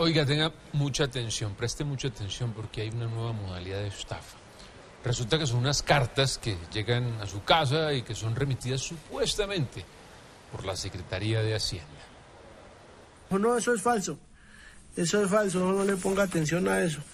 Oiga, tenga mucha atención, preste mucha atención porque hay una nueva modalidad de estafa. Resulta que son unas cartas que llegan a su casa y que son remitidas supuestamente por la Secretaría de Hacienda. No, eso es falso. Eso es falso, no le ponga atención a eso.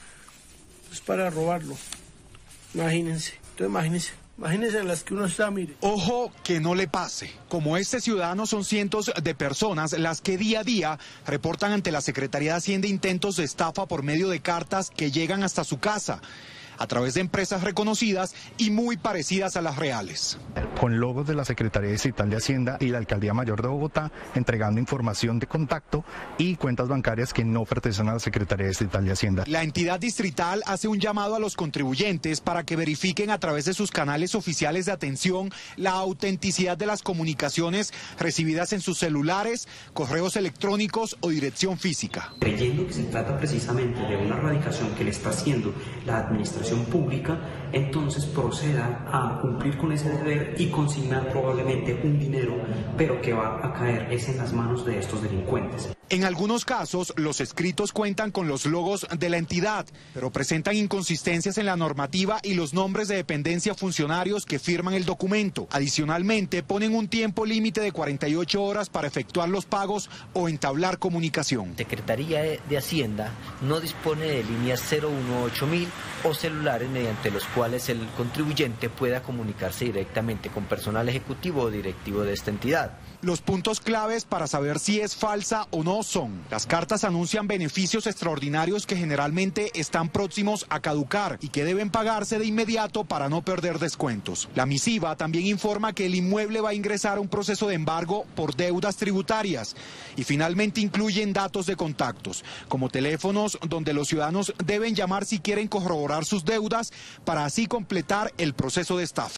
Es para robarlo. Imagínense. Entonces imagínense en las que uno está, mire. Ojo que no le pase. Como este ciudadano, son cientos de personas las que día a día reportan ante la Secretaría de Hacienda intentos de estafa por medio de cartas que llegan hasta su casa, a través de empresas reconocidas y muy parecidas a las reales. Con logos de la Secretaría Distrital de Hacienda y la Alcaldía Mayor de Bogotá, entregando información de contacto y cuentas bancarias que no pertenecen a la Secretaría Distrital de Hacienda. La entidad distrital hace un llamado a los contribuyentes para que verifiquen a través de sus canales oficiales de atención la autenticidad de las comunicaciones recibidas en sus celulares, correos electrónicos o dirección física. Creyendo que se trata precisamente de una erradicación que le está haciendo la administración pública, entonces proceda a cumplir con ese deber y consignar probablemente un dinero, pero que va a caer es en las manos de estos delincuentes. En algunos casos, los escritos cuentan con los logos de la entidad, pero presentan inconsistencias en la normativa y los nombres de dependencia funcionarios que firman el documento. Adicionalmente, ponen un tiempo límite de 48 horas para efectuar los pagos o entablar comunicación. Secretaría de Hacienda no dispone de líneas 018.000 o celulares mediante los cuales el contribuyente pueda comunicarse directamente con personal ejecutivo o directivo de esta entidad. Los puntos claves para saber si es falsa o no son: las cartas anuncian beneficios extraordinarios que generalmente están próximos a caducar y que deben pagarse de inmediato para no perder descuentos. La misiva también informa que el inmueble va a ingresar a un proceso de embargo por deudas tributarias y finalmente incluyen datos de contactos, como teléfonos donde los ciudadanos deben llamar si quieren corroborar sus deudas para así completar el proceso de estafa.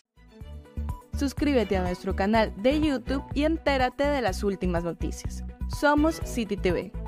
Suscríbete a nuestro canal de YouTube y entérate de las últimas noticias. Somos City TV.